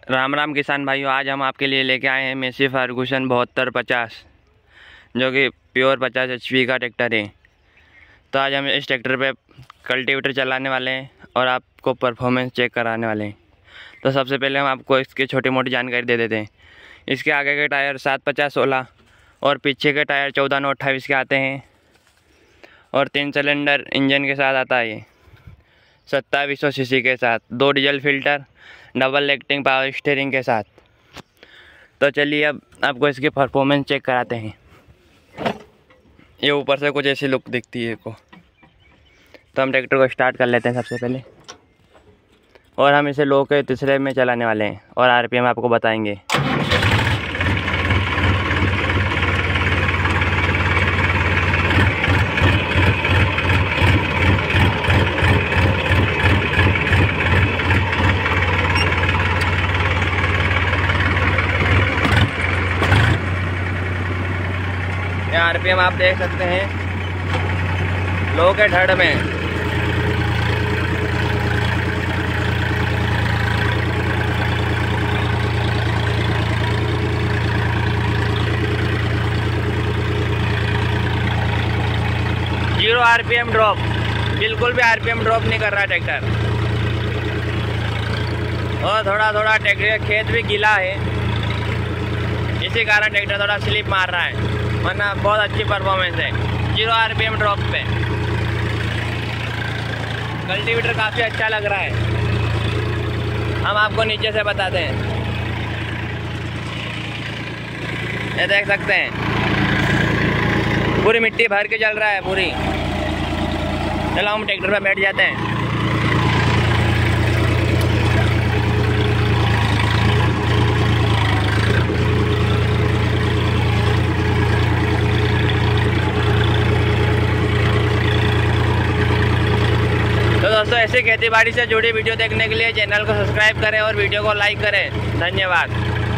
राम राम किसान भाइयों, आज हम आपके लिए लेके आए हैं मेसी फर्गूसन 7250 जो कि प्योर 50 HP का ट्रैक्टर है। तो आज हम इस ट्रैक्टर पे कल्टीवेटर चलाने वाले हैं और आपको परफॉर्मेंस चेक कराने वाले हैं। तो सबसे पहले हम आपको इसकी छोटी मोटी जानकारी दे देते हैं। इसके आगे के टायर 750/16 और पीछे के टायर 14/9/28 के आते हैं और 3 सिलेंडर इंजन के साथ आता है ये 2700 सीसी के साथ, 2 diesel filter, double acting power steering के साथ। तो चलिए अब आपको इसकी परफॉर्मेंस चेक कराते हैं। ये ऊपर से कुछ ऐसी लुक दिखती है को। तो हम ट्रैक्टर को स्टार्ट कर लेते हैं सबसे पहले और हम इसे लो के तीसरे में चलाने वाले हैं और RPM आपको बताएंगे। RPM आप देख सकते हैं लो के थर्ड में। जीरो RPM ड्रॉप, बिल्कुल भी RPM ड्रॉप नहीं कर रहा ट्रैक्टर। और थोड़ा थोड़ा ट्रैक्टर खेत भी गीला है, इसी कारण ट्रैक्टर थोड़ा स्लिप मार रहा है, वरना बहुत अच्छी परफॉर्मेंस है। 0 RPM ड्रॉप पे कल्टीवेटर काफ़ी अच्छा लग रहा है। हम आपको नीचे से बताते हैं, ये देख सकते हैं पूरी मिट्टी भर के चल रहा है पूरी। चलो हम ट्रैक्टर पे बैठ जाते हैं। तो दोस्तों, ऐसे खेती बाड़ी से जुड़ी वीडियो देखने के लिए चैनल को सब्सक्राइब करें और वीडियो को लाइक करें। धन्यवाद।